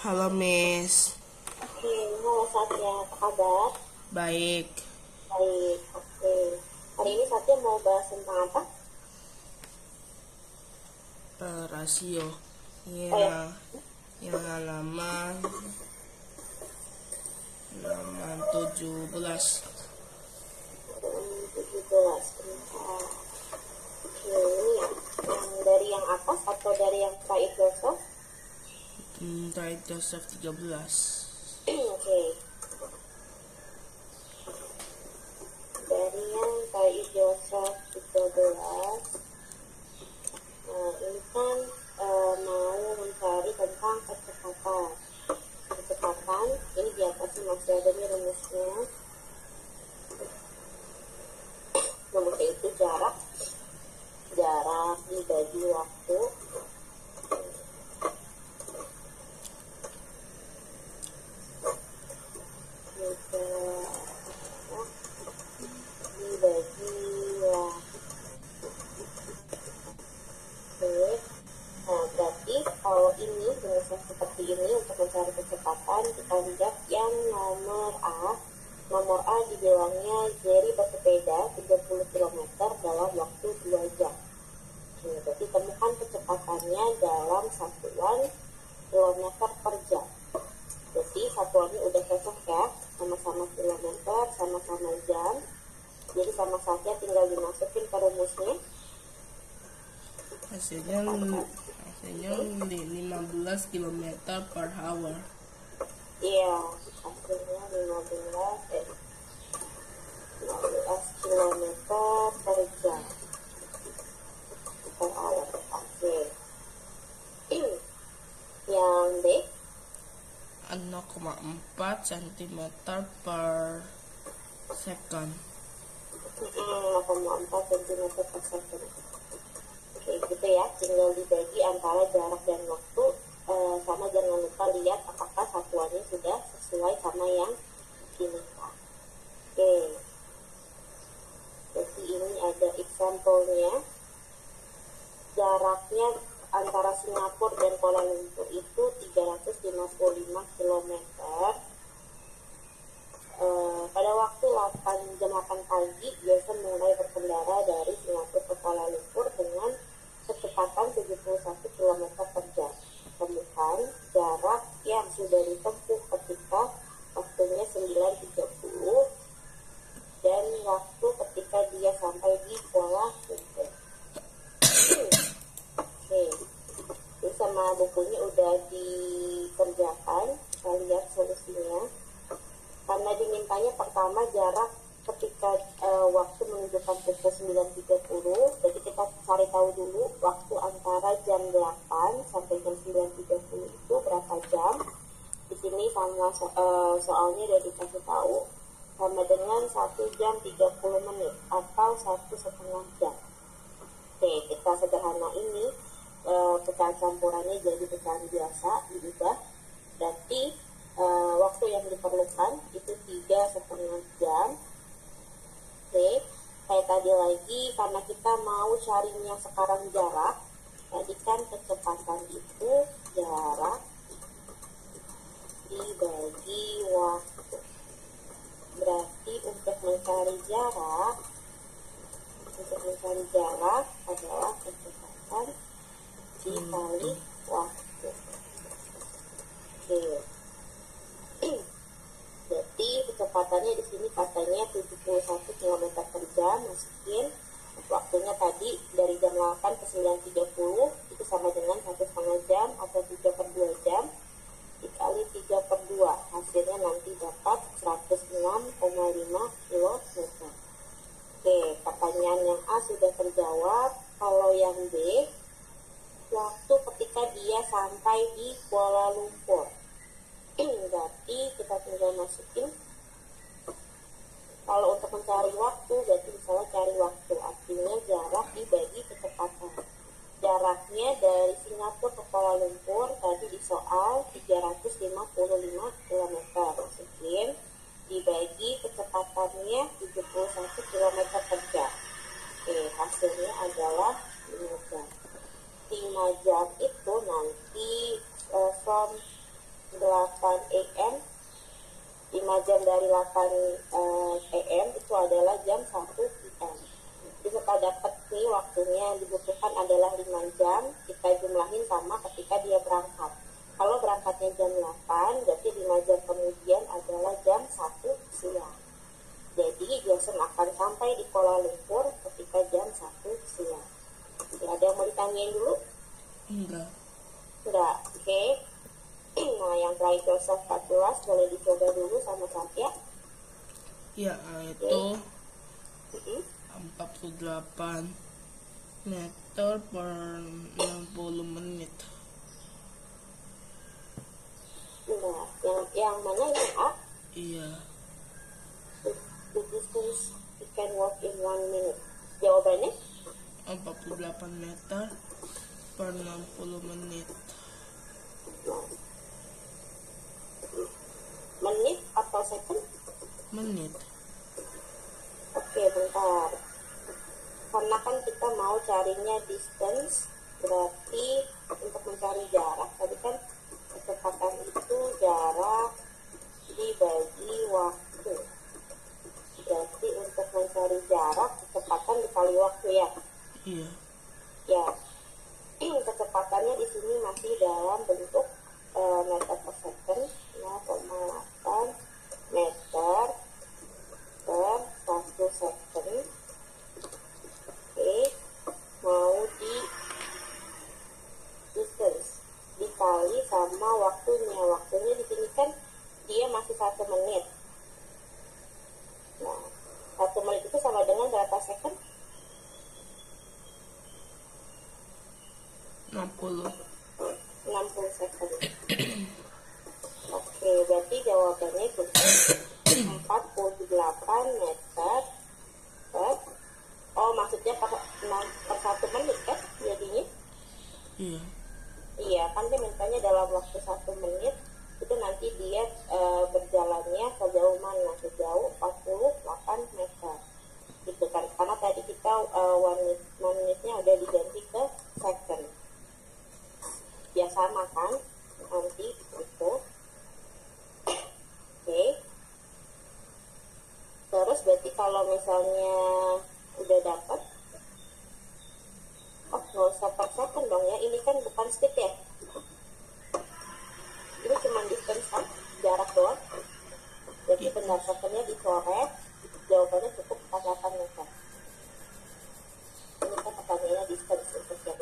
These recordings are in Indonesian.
Halo Miss. Oke, halo Satya, apa kabar? Baik. Baik, oke. Hari ini Satya mau bahas tentang apa? Rasio. Oh ya, Yang halaman 17. 17. Bentar. Oke, ini ya. Yang dari yang atas atau dari yang Said Joseph? Tarik Joseph 13. Oke. Dari yang Said Joseph 13. Nah, ini kan mau mencari tentang kecepatan. Kecepatan, ini di atas masih ada nih rumusnya. Rumusnya itu jarak dibagi waktu dibagi waktu. Nah, berarti kalau ini rumusnya seperti ini, untuk mencari kecepatan kita lihat yang nomor A dibilangnya Jerry bersepeda 30 km dalam waktu 2 jam. Berarti temukan kecepatannya dalam satuan kilometer per jam. Jadi satuannya udah cocok ya, sama-sama kilometer, sama-sama jam. Jadi sama saja tinggal dimasukin ke rumusnya. Hasilnya 15 km per hour. Iya, hasilnya 15 km per jam per hour. Oke. Yang B 0,4 cm per second. 0,4 cm per second. Oke, gitu ya. Tinggal dibagi antara jarak dan waktu. Sama jangan lupa lihat apakah satuannya sudah sesuai sama yang diminta. Oke. Jadi ini ada example-nya. Jaraknya antara Singapura dan Kuala Lumpur itu 355 km. Pada waktu jam 8 pagi biasa mulai berkendara dari Singapura ke Kuala Lumpur dengan kecepatan 71 km per jam. Temukan jarak yang sudah ditempuh ketika waktunya 9.30 dan waktu ketika dia sampai di Kuala Lumpur. Oke, ini sama bukunya udah dikerjakan. Kita lihat solusinya. Karena dimintanya pertama jarak ketika waktu menunjukkan pukul 9.30, jadi kita cari tahu dulu waktu antara jam 8 sampai jam 9.30 itu berapa jam. Di sini sama soalnya udah dikasih tahu sama dengan 1 jam 30 menit atau 1,5 jam. Oke, kita sederhana ini pecahan campurannya jadi pecahan biasa diubah. Berarti waktu yang diperlukan itu 3,5 jam. Oke, kayak tadi lagi karena kita mau carinya sekarang jarak, tadi kan kecepatan itu jarak dibagi waktu. Berarti untuk mencari jarak adalah kecepatan dikali waktu. Oke. Jadi kecepatannya di sini katanya 71 km per jam, masukin waktunya tadi dari jam 8 ke 9.30 itu sama dengan 1,5 jam atau 3/2 jam dikali 3/2, hasilnya nanti dapat 106,5 km. Oke, pertanyaan yang A sudah terjawab. Kalau yang B, waktu ketika dia sampai di Kuala Lumpur. Berarti kita tinggal masukin. Kalau untuk mencari waktu, berarti misalnya cari waktu, artinya jarak dibagi kecepatan. Jaraknya dari Singapura ke Kuala Lumpur tadi di soal 355 km, masukin dibagi kecepatannya 71 km per jam. Oke, hasilnya adalah 5 jam. 5 jam itu nanti from 8 AM, 5 jam dari 8 AM itu adalah jam 1 PM. Jadi kita dapat nih waktunya yang dibutuhkan adalah 5 jam, kita jumlahin sama ketika dia berangkat. Kalau berangkatnya jam 8, berarti 5 jam kemudian adalah jam 1 siang. Jadi Jason akan sampai di Kuala Lumpur ketika jam 1 siang. Ya, ada yang mau ditanyain dulu? Enggak. Enggak, oke. Nah, yang terakhir Joseph 14 boleh dicoba dulu sama Satya. Ya, itu Mm-mm. 48 meter per 60 menit. Nah, yang mana yang A? Iya. The distance you can walk in 1 minute. Jawabannya? 48 meter per 60 menit. Nah, menit atau second? Menit. Oke, bentar. Karena kan kita mau carinya distance, berarti untuk mencari jarak, tadi kan kecepatan itu jarak dibagi waktu. Berarti untuk mencari jarak, kecepatan dikali waktu ya. Iya. Ya, kecepatannya di sini masih dalam bentuk meter per second, 0,8 meter per 1 second. Oke, mau di distance dikali sama waktunya. Waktunya di sini kan dia masih 1 menit. Nah, 1 menit itu sama dengan berapa second? 60. 60 second. Oke, berarti jawabannya itu 48 meter per, oh maksudnya per 1 menit kan jadinya? Iya. Iya, kan dia mintanya dalam waktu 1 menit, itu nanti dia berjalannya sejauh mana? Sejauh 48 meter. Gitu kan, karena tadi kita 1 menitnya udah diganti ke second. Ya sama kan, nanti itu. Oke. Terus berarti kalau misalnya udah dapat, oh nggak usah per second dong ya, ini kan bukan speed ya, ini cuma distance kan, jarak doang. Jadi benar secondnya dicoret, jawabannya cukup 48 meter. Ini kan pertanyaannya distance untuk yang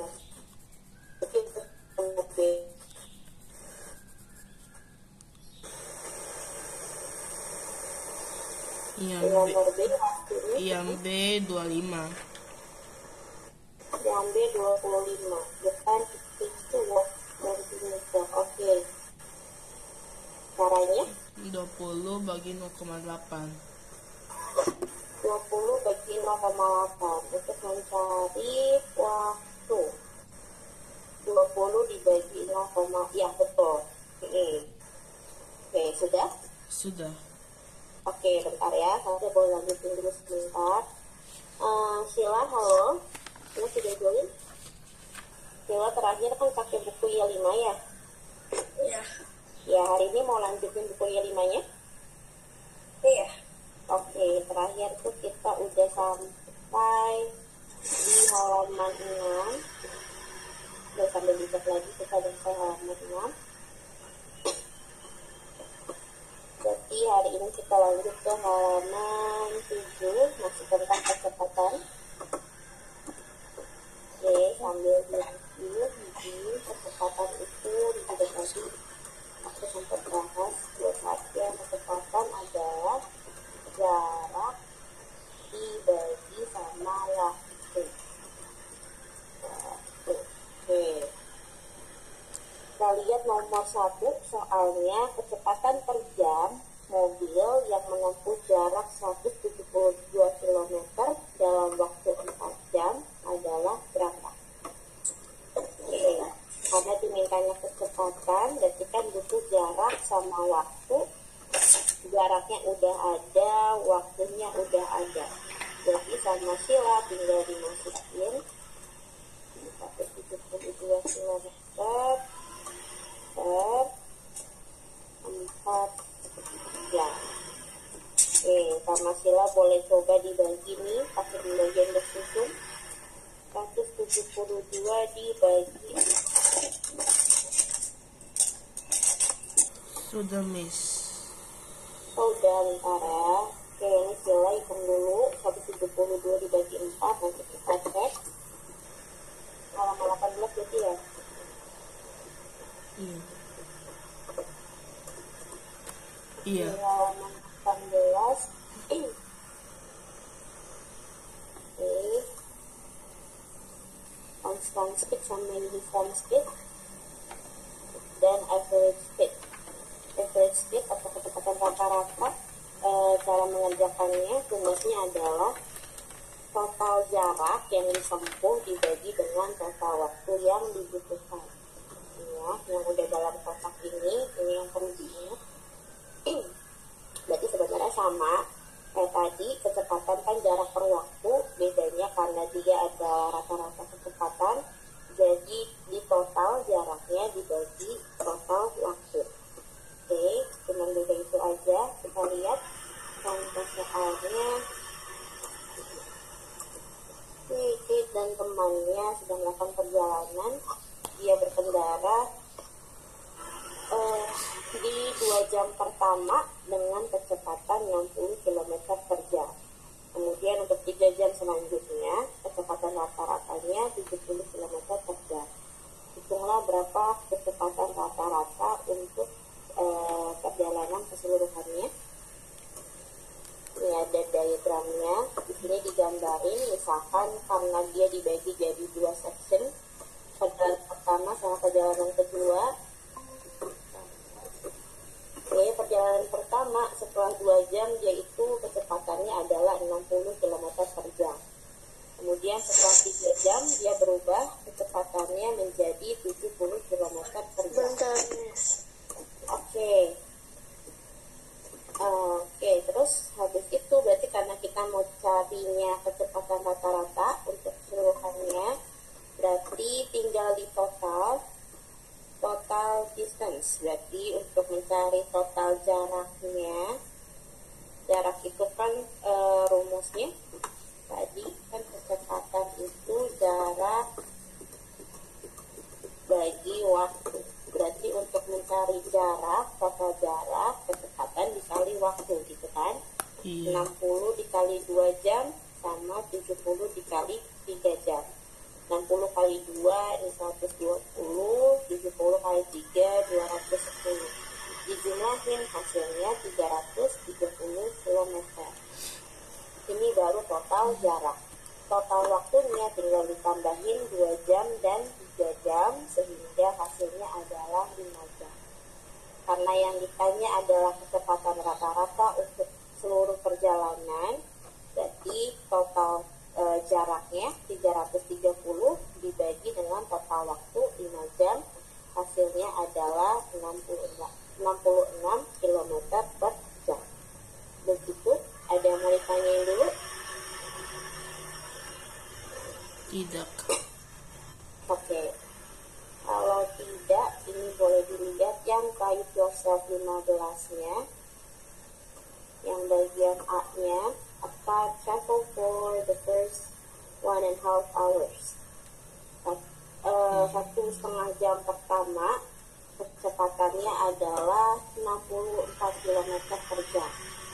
nomor B waktunya Yang B 25. yang B 25, depan itu walk centimeter. Oke, caranya 20 bagi 0,8. 20 bagi 0,8 untuk mencari waktu. 20 dibagi 0, ya betul. Oke, sudah? Sudah. Oke, bentar ya, saya boleh lanjutin dulu sebentar. Sheila, halo. Ini sudah join? Sheila terakhir kan pakai buku Y5 ya? Iya. Ya, hari ini mau lanjutin buku Y5-nya? Iya. Oke, terakhir tuh kita udah sampai di halaman 6. Udah sambil dicek lagi, kita udah sampai halaman 6. Jadi hari ini kita lanjut ke halaman 7, masih tentang kecepatan. Oke, sambil review kecepatan itu juga tadi aku sempat bahas buat saja. Kecepatan adalah jarak dibagi sama waktu. Oke, kita lihat nomor 1 soalnya kecepatan per jam mobil yang menempuh jarak 172 km dalam waktu 4 jam adalah berapa? Oke, karena dimintanya kecepatan berarti kan butuh jarak sama waktu. Jaraknya udah ada, waktunya udah ada. Jadi sama Sheila tinggal dimasukin 172 km per jam. Sama Sila boleh coba dibagi nih pakai pembagian bersusun. 172 dibagi 4. Sudah, Miss. Udah, bentar ya. Oke, ini Sila hitung dulu. 172 dibagi 4. Nanti kita cek. Halaman 18 berarti ya? Iya. Iya. Halaman 18. Constant speed sama uniform speed dan average speed. Average speed atau kecepatan rata-rata, cara mengerjakannya rumusnya adalah total jarak yang ditempuh dibagi dengan total waktu yang dibutuhkan. Ya, yang udah dalam kotak ini yang perlu diingat. Berarti sebenarnya sama kayak tadi, kecepatan kan jarak per waktu, bedanya karena dia ada rata-rata kecepatan, jadi di total jaraknya dibagi total waktu. Oke, cuma beda itu aja. Kita lihat contoh soalnya. Kate dan temannya sedang melakukan perjalanan. Dia berkendara di 2 jam pertama dengan kecepatan 60 km per jam. Kemudian untuk 3 jam selanjutnya kecepatan rata-ratanya 70 km per jam. Hitunglah berapa kecepatan rata-rata untuk perjalanan keseluruhannya. Ini ada diagramnya. Di sini digambarin, misalkan karena dia dibagi jadi 2 section, perjalanan pertama sama perjalanan kedua. Oke, perjalanan pertama setelah 2 jam yaitu kecepatannya adalah 60 km per jam. Kemudian setelah 3 jam dia berubah, kecepatannya menjadi 70 km per jam. Oke, terus habis itu berarti karena kita mau carinya kecepatan rata-rata untuk keseluruhannya, berarti tinggal di total distance. Berarti untuk mencari total jaraknya, jarak itu kan rumusnya tadi kan kecepatan itu jarak bagi waktu. Berarti untuk mencari jarak, total jarak, kecepatan dikali waktu gitu kan. Iya. 60 dikali 2 jam sama 70 dikali 3 jam. 60 kali 2 ini 120, 70 kali 3 210. Dijumlahin hasilnya 330 km. Ini baru total jarak. Total waktunya tinggal ditambahin 2 jam dan 3 jam sehingga hasilnya adalah 5 jam. Karena yang ditanya adalah kecepatan rata-rata untuk seluruh perjalanan, berarti total jaraknya 330 dibagi dengan total waktu 5 jam, hasilnya adalah 66 km per jam. Begitu, ada yang mau ditanyain dulu? Tidak. Oke. Kalau tidak, ini boleh dilihat yang Write Yourself 15-nya. Yang bagian A-nya, apa travel for the first 1.5 hours. 1,5 jam pertama, kecepatannya adalah 64 km per jam.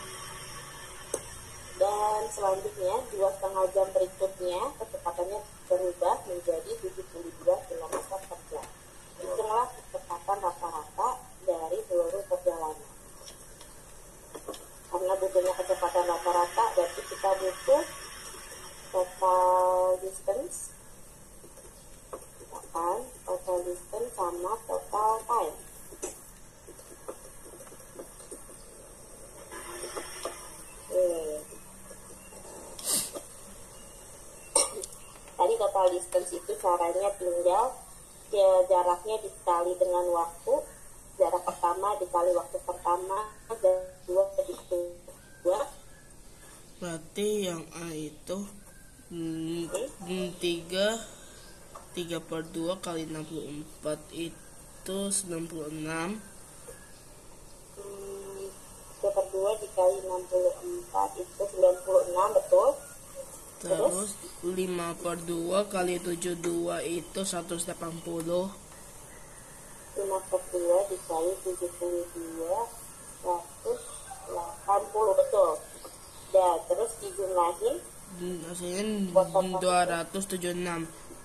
Dan selanjutnya 2,5 jam berikutnya kecepatannya berubah menjadi 72 km per jam. Hitunglah kecepatan rata-rata dari seluruh perjalanan. Karena butuhnya kecepatan rata-rata, berarti kita butuh total distance, total distance sama total time. Tadi total distance itu caranya tinggal jaraknya dikali dengan waktu. Jarak pertama dikali waktu pertama dan 2 dikali 2. Berarti yang A itu 3 per 2 kali 64 itu 96. dikali 64 itu 96, betul. Terus 5/2 kali 72 itu 180. 5/2 dikali 72 180, betul. Dan terus dijumlahin Hasilnya buat 276.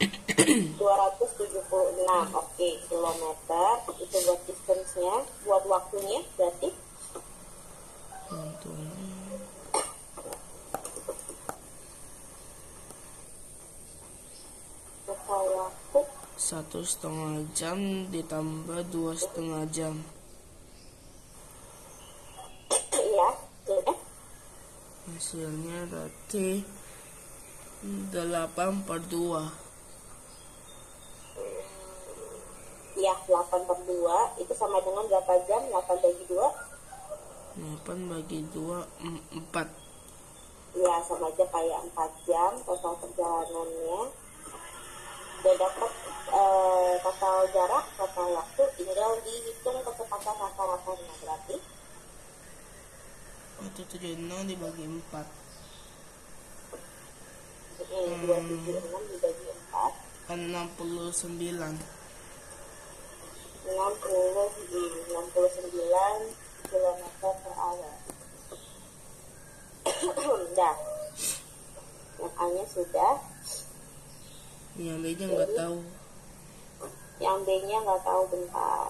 276. Oke, kilometer itu buat distance-nya. Buat waktunya berarti total waktu 1,5 jam ditambah 2,5 jam. iya, sudah. Hasilnya berarti 8/2. Ya, 8/2 itu sama dengan berapa jam? 8 bagi 2. 8 bagi 2 4. Ya, sama aja kayak 4 jam total perjalanannya. Udah dapat total jarak, total waktu, tinggal dihitung kecepatan rata-ratanya. Berarti 176 dibagi 4. 276 dibagi 4 69. 69 km per hour. Udah. Yang A-nya sudah. Yang B-nya nggak tahu. Yang B-nya nggak tahu, bentar.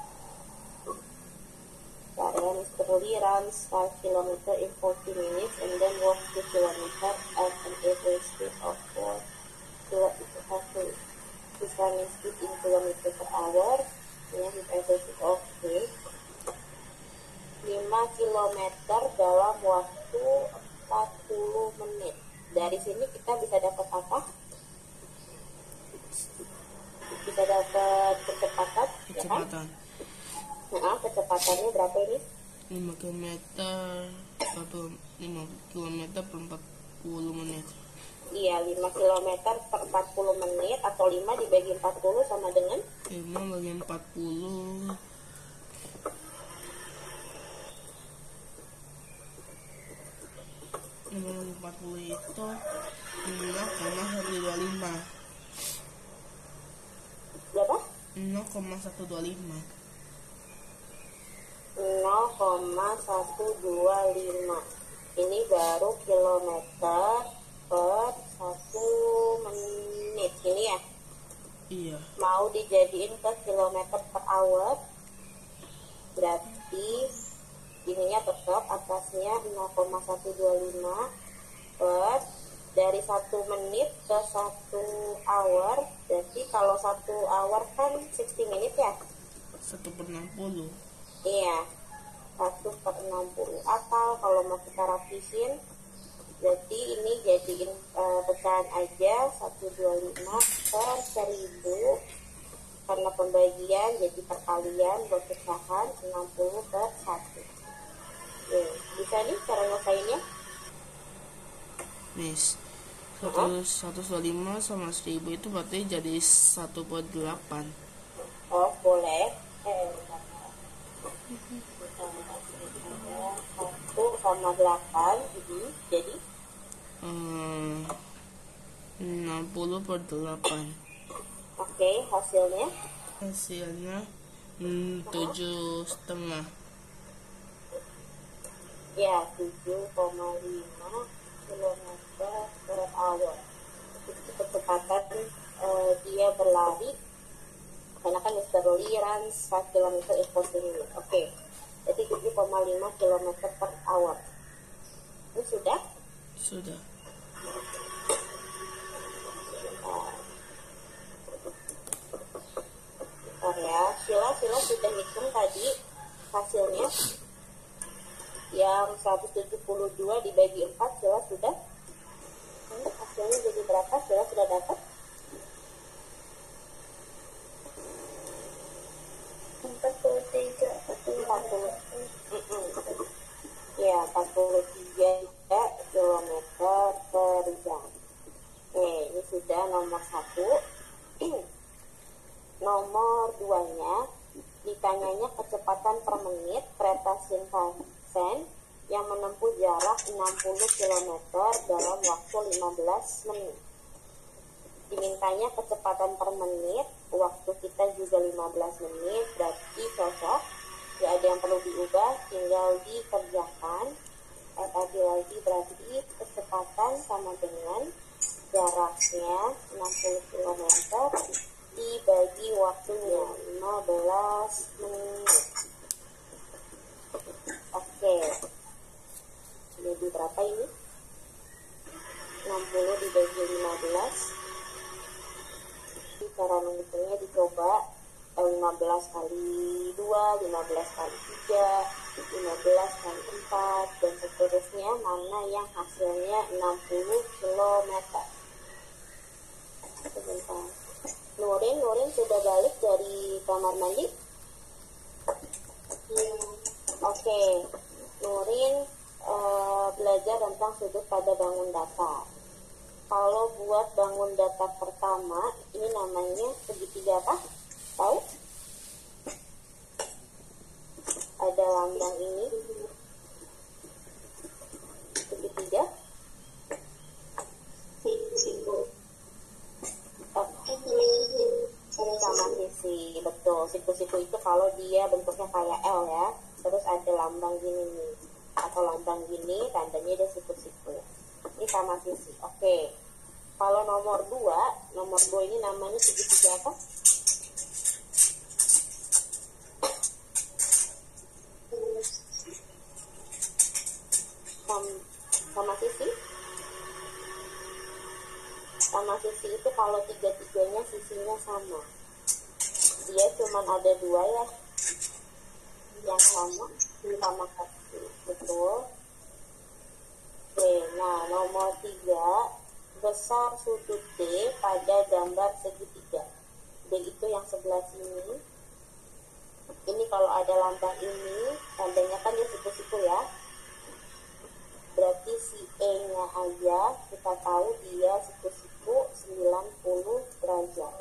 Mr. Lee runs 5 km in 40 minutes and then walks 2 km at an average speed of 4 km. His running speed in kilometer per hour. His average speed of 5 km dalam waktu 40 menit. Dari sini kita bisa dapat apa? Bisa dapat kecepatan. Kecepatan. Ya kan? Kecepatannya berapa ini? 5 km per 40 menit. Iya, 5 km per 40 menit atau 5 dibagi 40 sama dengan 5 bagi 40. 40 itu 0,125. berapa? 0,125. 0,125. Ini baru kilometer per 1 menit. Ini ya. Iya. Mau dijadiin ke kilometer per hour. Berarti ininya tetap atasnya 0,125 per dari 1 menit ke 1 hour. Berarti kalau 1 hour kan 60 menit ya. 1/60. Iya, 1/60. Atau kalau mau kita rapisin, berarti ini jadiin pecahan aja 125 per 1000. Karena pembagian jadi perkalian buat pecahan 60 per 1. Bisa nih cara nyelesainnya? Nis, 125 sama 1000 itu berarti jadi 1/8. Oh, boleh. 1/8. Jadi 60/8. oke, hasilnya Hasilnya 7,5. ya 7,5 km per hour. Itu kecepatan dia berlari, karena kan Mr. Lee runs 5 km in 40 minutes. Oke, jadi 7,5 km per hour. Ini sudah? Sudah. Bentar ya, Sila sudah hitung tadi hasilnya. Yang 172 dibagi 4, Sila sudah. Ini hasilnya jadi berapa? Sila sudah dapat? 43. Ya, 43 km per jam. Ini sudah nomor 1. Nomor 2-nya ditanyanya kecepatan per menit kereta Shinkansen yang menempuh jarak 60 km dalam waktu 15 menit. Dimintanya kecepatan per menit, waktu kita juga 15 menit, berarti cocok. Tidak ada yang perlu diubah, tinggal dikerjakan. Tadi lagi berarti kecepatan sama dengan jaraknya 60 km dibagi waktunya 15 menit. Oke. Jadi berapa ini? 60 dibagi 15. Cara menghitungnya dicoba 15 kali 2, 15 kali 3, 15 kali 4, dan seterusnya, mana yang hasilnya 60 km. Sebentar. Nurin sudah balik dari kamar mandi? Oke. Nurin belajar tentang sudut pada bangun datar. Kalau buat bangun datar pertama, ini namanya segitiga apa? Tahu? Ada lambang ini. Segitiga. Sama sisi, betul. Siku-siku itu kalau dia bentuknya kayak L ya, terus ada lambang gini nih, atau lambang gini, tandanya ada siku-siku. Ini sama sisi. Oke. Kalau nomor 2 ini namanya segitiga apa? Sama sisi. Sama sisi itu kalau tiga-tiganya sisinya sama. Dia cuma ada 2 ya. Yang sama kasih. Betul. Oke, nah nomor 3, besar sudut D pada gambar segitiga. D itu yang sebelah sini. Ini kalau ada lambang ini, tandanya kan dia siku-siku ya. Berarti si E-nya aja kita tahu dia siku-siku 90 derajat.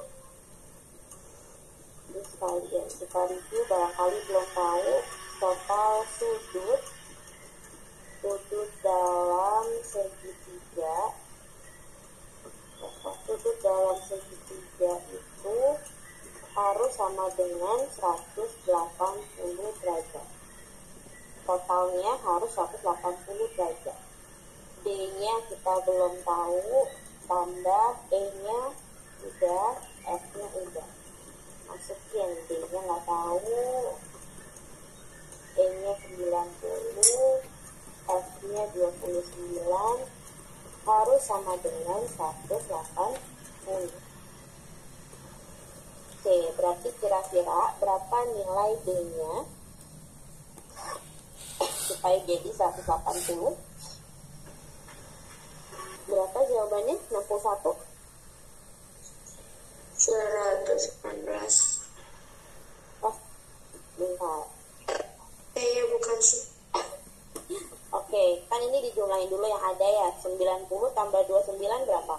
Ini sekalian kita review, barangkali belum tahu total sudut dalam segitiga. Sudut dalam segitiga itu harus sama dengan 180 derajat. Totalnya harus 180 derajat. D-nya kita belum tahu, tambah E-nya udah, F-nya udah. Masukin D-nya nggak tahu, E-nya 90, F-nya 29, harus sama dengan 180. Oke, berarti kira-kira berapa nilai D-nya supaya jadi 180? Berapa jawabannya? 61? 119. Oh, bentar. Ya bukan sih. Oke, kan ini dijumlahin dulu yang ada ya. 90 tambah 29 berapa?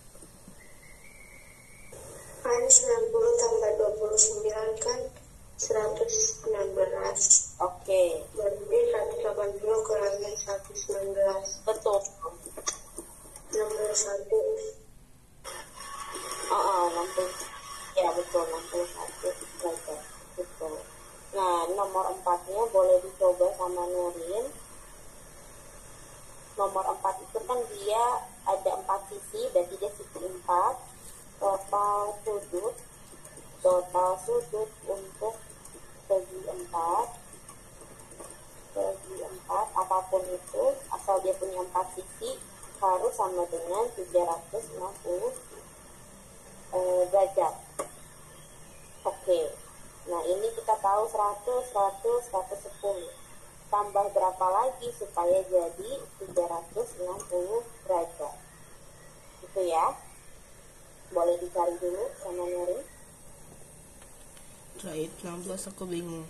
Kan 90 tambah 29 kan 119. Oke. Berarti 180 kurangi 119. Betul. 61. 60. Ya betul, 61 derajat. Betul. Nah, nomor 4-nya boleh dicoba sama Nurin. Nomor 4 itu kan dia ada 4 sisi, berarti dia sisi 4. Total sudut untuk segi 4 apapun itu, asal dia punya 4 sisi, harus sama dengan 360 derajat. Oke. Nah, ini kita tahu 100, 110. Tambah berapa lagi supaya jadi 360 derajat. Itu ya. Boleh dicari dulu sama Nurin. Right, 16 aku bingung.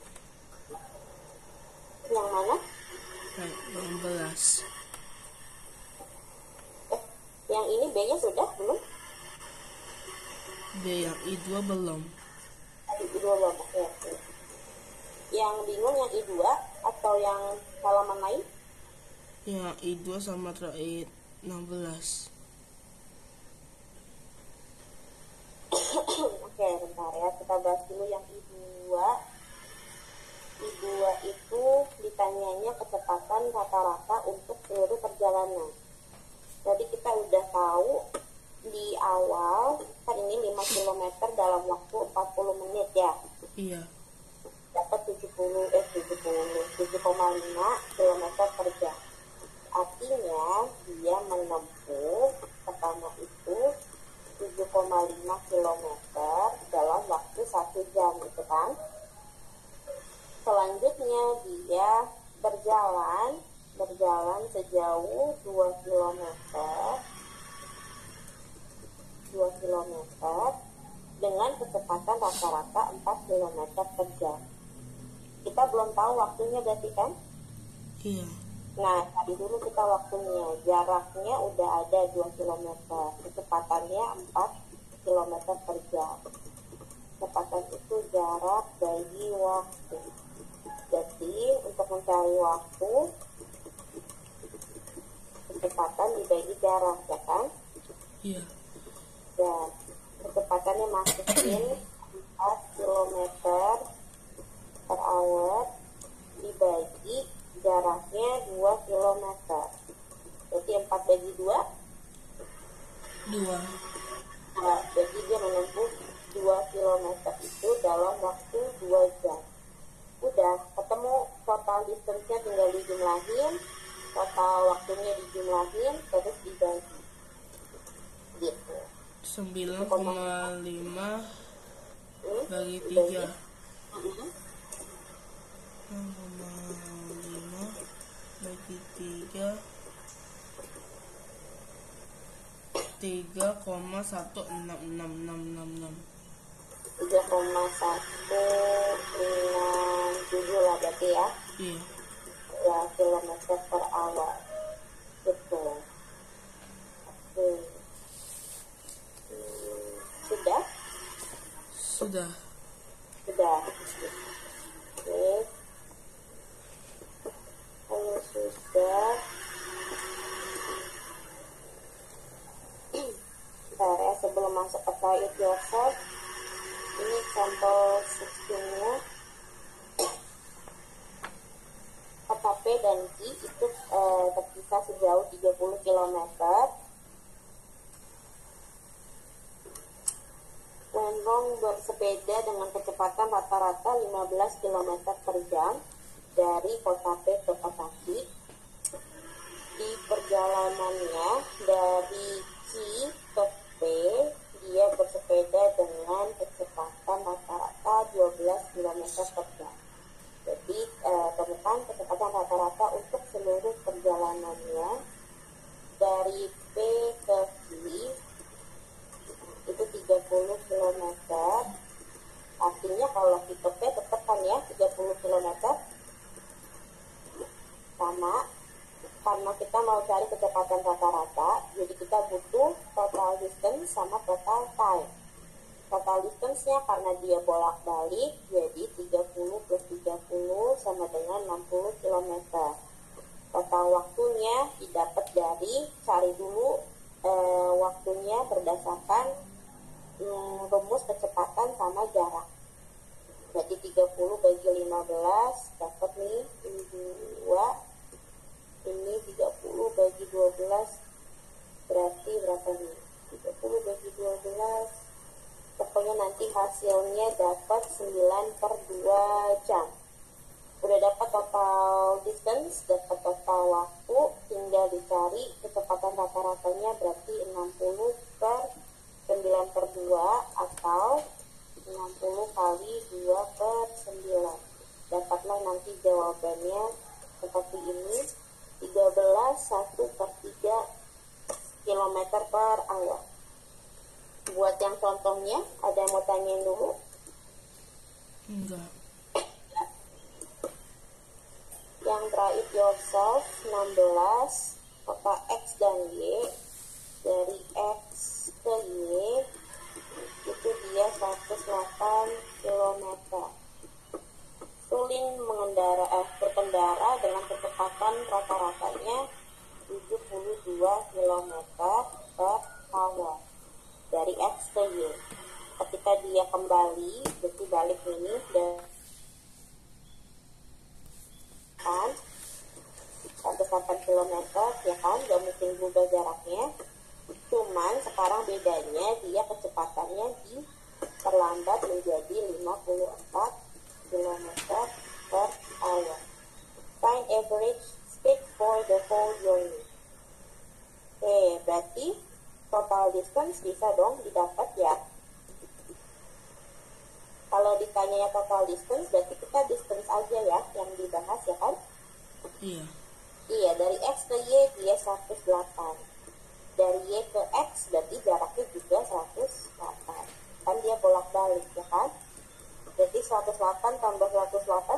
Yang mana? Right, 16. Yang ini B-nya sudah belum? B yang I2 belum. I2 belum. Oke. Yang bingung yang I2 atau atau yang halaman lain? Ya, I2 sama terakhir 16. Oke, bentar ya, kita bahas dulu yang I2. I2 itu ditanyanya kecepatan rata-rata untuk seluruh perjalanan. Jadi kita udah tahu di awal, kan ini 5 km dalam waktu 40 menit ya. Iya. Dapat 7,5 km per jam. Artinya dia menempuh pertama itu 7,5 km dalam waktu 1 jam gitu kan. Selanjutnya dia berjalan sejauh 2 km dengan kecepatan rata-rata 4 km per jam. Kita belum tahu waktunya berarti kan? Iya. Nah, tadi dulu kita waktunya, jaraknya udah ada 2 km, kecepatannya 4 km per jam. Kecepatan itu jarak bagi waktu. Jadi, untuk mencari waktu, kecepatan dibagi jarak, ya kan? Iya. Dan kecepatannya masukin 4 km per hour dibagi jaraknya 2 km. Jadi 4 bagi 2? 2. Nah, jadi dia menempuh 2 km itu dalam waktu 2 jam. Udah, ketemu total distance-nya, tinggal dijumlahin, total waktunya dijumlahin, terus dibagi. Gitu. 9,5 bagi 3. 6,5 bagi 3 3,16666. 3,167 lah berarti ya. Iya. Ya, kilometer per hour. Betul. Oke. Sudah? Sudah. Sudah. Oke. Kalau sudah, bentar ya, sebelum masuk ke try it yourself, ini sampel 16-nya. KTP dan Q itu terpisah sejauh 30 km. Wenrong bersepeda dengan kecepatan rata-rata 15 km per jam dari kota P ke kota Q. Di perjalanannya dari Q ke P, dia bersepeda dengan kecepatan rata-rata 12 km per jam. Jadi temukan kecepatan rata-rata untuk seluruh perjalanannya dari P ke Q itu 30 km. Artinya kalau kita P tetap kan ya 30 km sama, karena kita mau cari kecepatan rata-rata, jadi kita butuh total distance sama total time. Total distance-nya karena dia bolak-balik, jadi 30 plus 30 sama dengan 60 km. Total waktunya didapat dari, cari dulu waktunya berdasarkan rumus kecepatan sama jarak. Jadi 30 bagi 15 dapat nih ini 2, ini 30 bagi 12 berarti berapa nih? 30 bagi 12, pokoknya nanti hasilnya dapat 9 per 2 jam. Udah dapat total distance, dapat total waktu, tinggal dicari kecepatan rata-ratanya, berarti 60 per 9 per 2 atau 60 kali 2 per 9. Dapatlah nanti jawabannya seperti ini, 13,1 per 3 km per hour. Buat yang contohnya, ada yang mau tanyain dulu? Enggak. Yang try it yourself 16, kota X dan Y, dari X ke Y itu dia 108 km. Sulin berkendara Bali, berarti balik ini dan kan 108 km ya kan, gak mungkin berubah jaraknya. Cuman sekarang bedanya dia kecepatannya diperlambat menjadi 54 km per hour. Find average speed for the whole journey. Oke, berarti total distance bisa dong didapat ya. Kalau ditanya total distance, berarti kita distance aja ya yang dibahas ya kan? Iya. Iya, dari X ke Y dia 108. Dari Y ke X berarti jaraknya juga 108. Kan dia bolak-balik ya kan? Berarti 108 tambah 108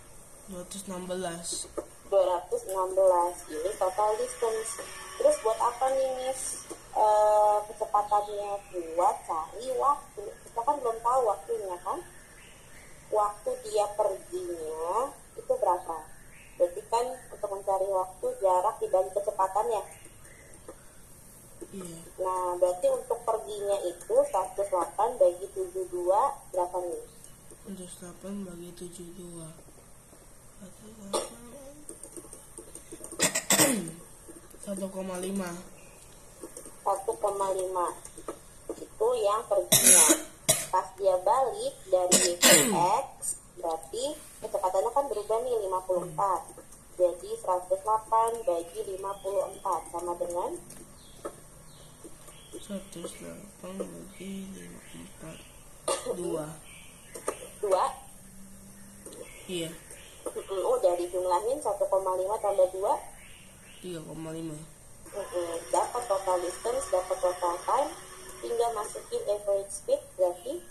216. 216. Ini total distance. Terus buat apa nih Miss? Kecepatannya buat cari waktu. Kita kan belum tahu waktunya kan? Waktu dia perginya itu berapa? Berarti kan untuk mencari waktu jarak dibagi kecepatannya. Iya. Nah, berarti untuk perginya itu 108 bagi 72 berapa nih? 108 bagi 72. 1,5. 1,5 itu yang perginya. Pas dia balik dari X berarti kecepatannya kan berubah nih 54. Jadi 108 bagi 54 sama dengan 108 bagi 54. 2. 2. Iya. Udah dijumlahin 1,5 tambah 2 3,5. dapat total distance, dapat total time, tinggal masukin average speed berarti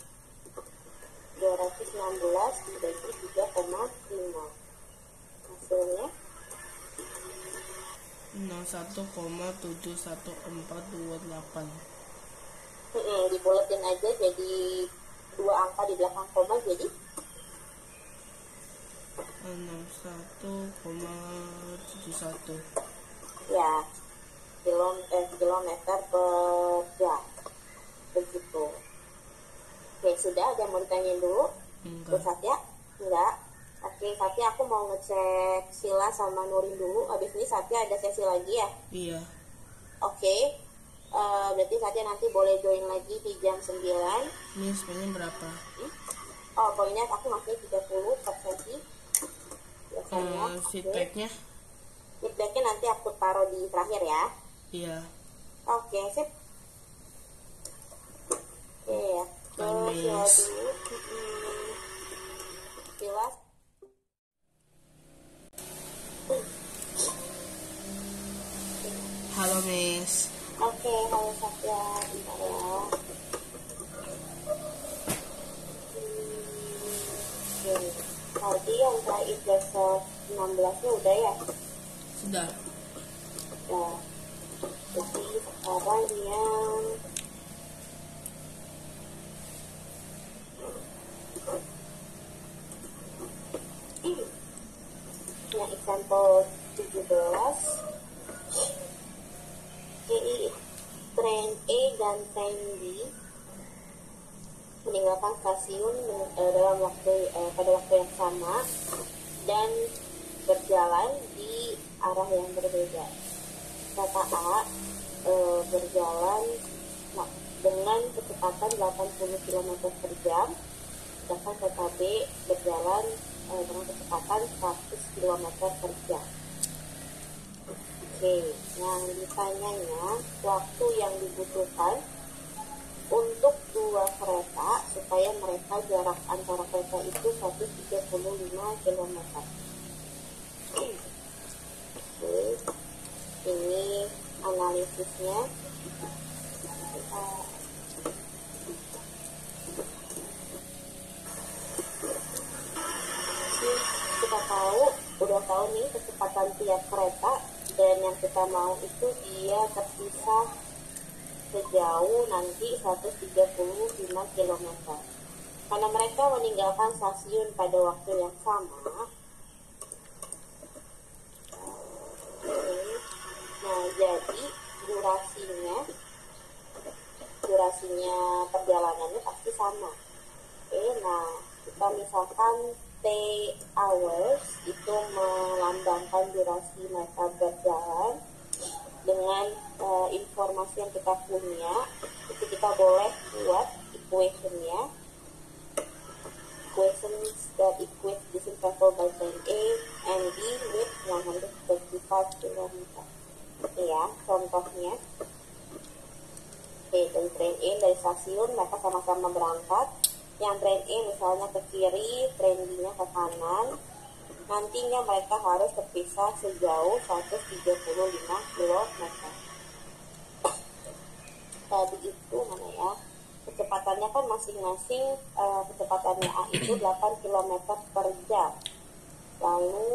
216 dibagi 3,5 hasilnya 01,71428. dibuletin aja jadi 2 angka di belakang koma jadi 61,71. ya kilometer per jam begitu. Oke, sudah ada yang mau ditanyain dulu? Enggak. Satya? Enggak. Oke, Satya aku mau ngecek Sila sama Nurin dulu. Habis ini Satya ada sesi lagi ya? Iya. Oke. Berarti Satya nanti boleh join lagi di jam 9. Ini sebenarnya berapa? Oh, poinnya aku masih 30 per sesi. Biasanya. Feedbacknya? Feedbacknya nanti aku taruh di terakhir ya. Iya. Oke, sip. Oke, ya. Sila dulu. Sila. Halo Miss. Oke, halo Satya. Bentar ya. Oke. Tadi yang terakhir dasar 16-nya udah ya? Sudah. Nah, jadi sekarang yang example 17. Jadi train A dan train B meninggalkan stasiun dalam pada waktu yang sama dan berjalan di arah yang berbeda. Kata A berjalan dengan kecepatan 80 km per jam, sedangkan kata B berjalan dengan kecepatan 100 km per jam. Oke, yang ditanyanya waktu yang dibutuhkan untuk dua kereta supaya mereka jarak antara kereta itu 135 km. Oke, ini analisisnya. Kita udah tahu nih kecepatan tiap kereta, dan yang kita mau itu dia terpisah sejauh nanti 135 km. Karena mereka meninggalkan stasiun pada waktu yang sama. Nah, jadi durasinya perjalanannya pasti sama. Oke, nah kita misalkan T hours itu melambangkan durasi mereka berjalan. Dengan informasi yang kita punya, itu kita boleh buat equations that equate distance traveled by train A and B with 135 km. Oke ya, contohnya. Oke, dari train A dari stasiun mereka sama-sama berangkat. Yang train A misalnya ke kiri, train B-nya ke kanan. Nantinya mereka harus terpisah sejauh 135 km. Tadi itu mana ya? Kecepatannya kan masing-masing kecepatannya A itu 8 km per jam. Lalu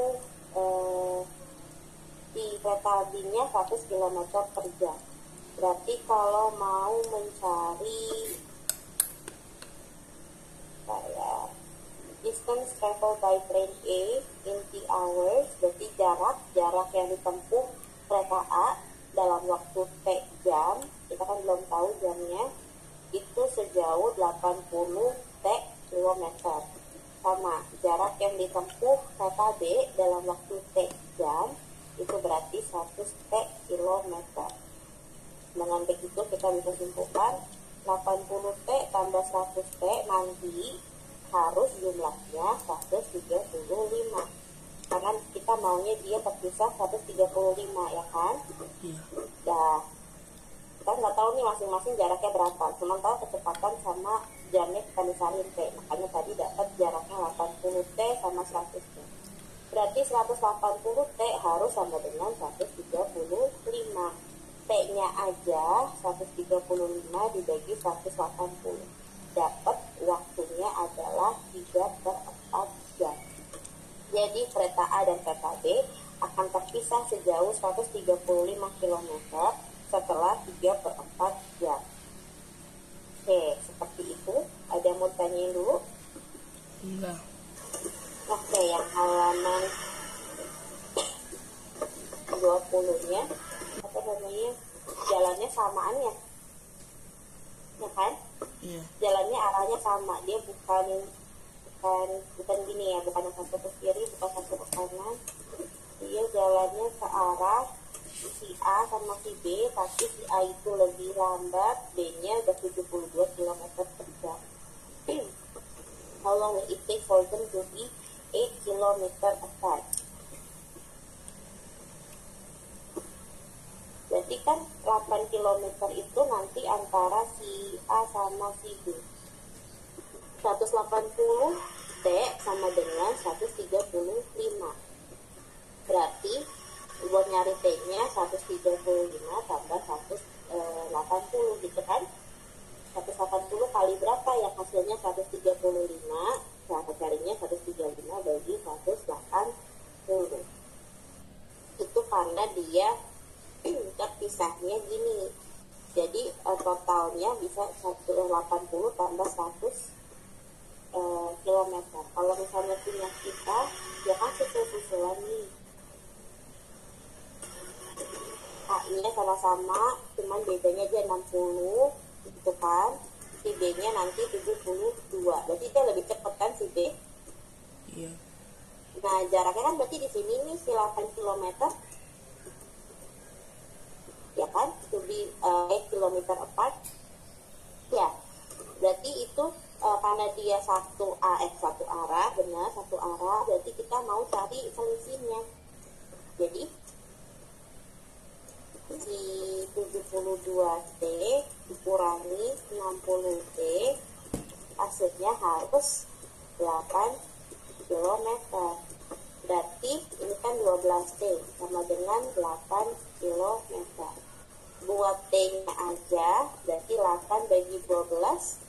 di kereta B-nya 100 km per jam. Berarti kalau mau mencari distance traveled by train A in T hours, berarti jarak yang ditempuh kereta A dalam waktu T jam, kita kan belum tahu jamnya, itu sejauh 80 T kilometer. Sama jarak yang ditempuh kereta B dalam waktu T jam, itu berarti 100 T kilometer. Dengan begitu kita bisa simpulkan 80 T tambah 100 T nanti harus jumlahnya 135. Karena kita maunya dia terpisah 135 ya kan? Iya. Nah, kita nggak tahu nih masing-masing jaraknya berapa. Cuma tahu kecepatan sama jamnya kita misalin T. Makanya tadi dapat jaraknya 80 T sama 100 T. Berarti 180 T harus sama dengan 135. T-nya aja 135 dibagi 180. Dapat waktunya adalah 3/4 jam. Jadi kereta A dan kereta B akan terpisah sejauh 135 km setelah 3/4 jam. Oke, seperti itu. Ada yang mau tanyain dulu? Enggak. Oke, yang halaman 20-nya apa namanya? Jalannya samaan ya? Ya kan? Iya. Jalannya arahnya sama, dia bukan gini ya, bukan yang satu ke kiri, bukan satu ke kanan. Dia jalannya ke arah si A sama si B, tapi si A itu lebih lambat, B-nya udah 72 km per jam. How long will it take for them to be 8 km apart? Berarti kan 8 km itu nanti antara si A sama si B. 180 T sama dengan 135. Berarti buat nyari T-nya 135 tambah 180 gitu kan. 180 kali berapa ya hasilnya 135. Cara carinya 135 bagi 180. Itu karena dia terpisahnya gini. Jadi totalnya bisa 180 tambah 100 km. Kalau misalnya punya kita, ya kan susul-susulan nih. A-nya sama-sama, cuman bedanya aja 60, gitu kan. Si B-nya nanti 72. Berarti dia lebih cepat kan si B? Iya. Nah, jaraknya kan berarti di sini nih si 8 km. Ya kan? To be 8 km apart. Ya. Berarti itu karena dia satu arah, benar, satu arah, berarti kita mau cari selisihnya. Jadi si 72T dikurangi 60T, hasilnya harus 8 km. Berarti ini kan 12T sama dengan 8 km. Buat T-nya aja, berarti 8 bagi 12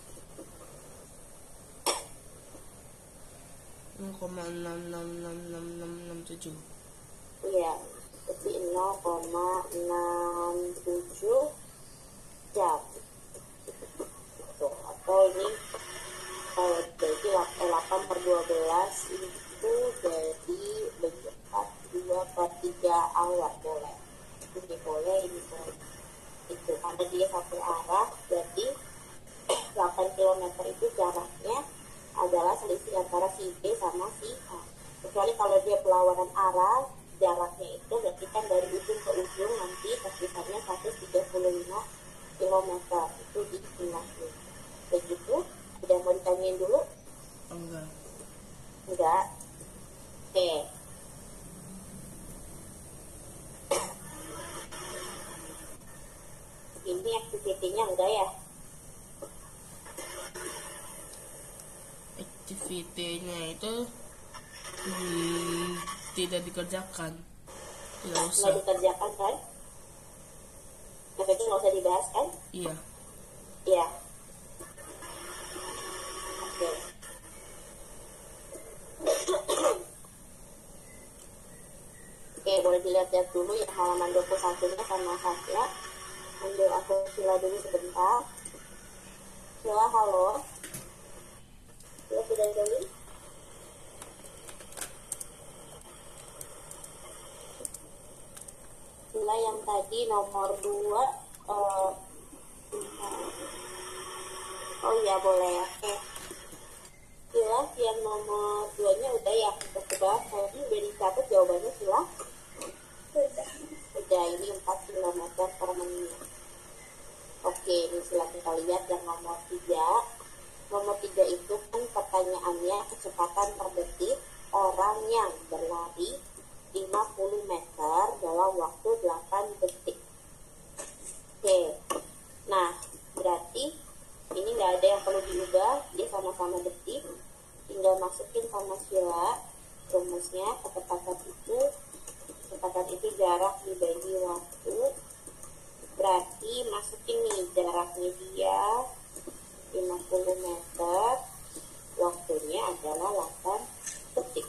0,666667. Iya, berarti 0,67 jam. Tuh, atau ini kalau jadi 8 per 12 itu jadi bagi 4, 2/3 hour boleh. Ini boleh, ini boleh. Itu karena dia satu arah, berarti 8 km itu jaraknya si B sama si A. Kecuali kalau dia perlawanan arah, jaraknya itu berarti kan dari ujung ke ujung nanti tersisanya 135 km. Itu di simulasi. Begitu? Udah mau ditanyain dulu? Enggak. Enggak. Oke. Ini aktivitinya enggak ya? Aktivitinya itu tidak dikerjakan. Tidak Nggak usah. dikerjakan kan? Maksudnya nggak usah dibahas kan? Iya. Iya. Oke. Oke, boleh dilihat-lihat dulu ya halaman 21-nya sama Hasya. Ambil aku Sila dulu sebentar. Sila, halo. Sila sudah jadi? Sila yang tadi nomor 2. Oh iya, boleh ya. Oke. Sila yang nomor 2-nya udah ya. Coba saya udah dicatat jawabannya Sila. Udah, ini 4 km per menit. Oke, ini Sila kita lihat yang nomor 3. Nomor 3 itu kan pertanyaannya kecepatan per detik orang yang berlari 50 meter dalam waktu 8 detik. Oke, nah berarti ini nggak ada yang perlu diubah, dia sama-sama detik. Tinggal masukin sama Sila rumusnya. Kecepatan itu jarak dibagi waktu. Berarti masukin nih jaraknya dia 50 meter, waktunya adalah 8 detik.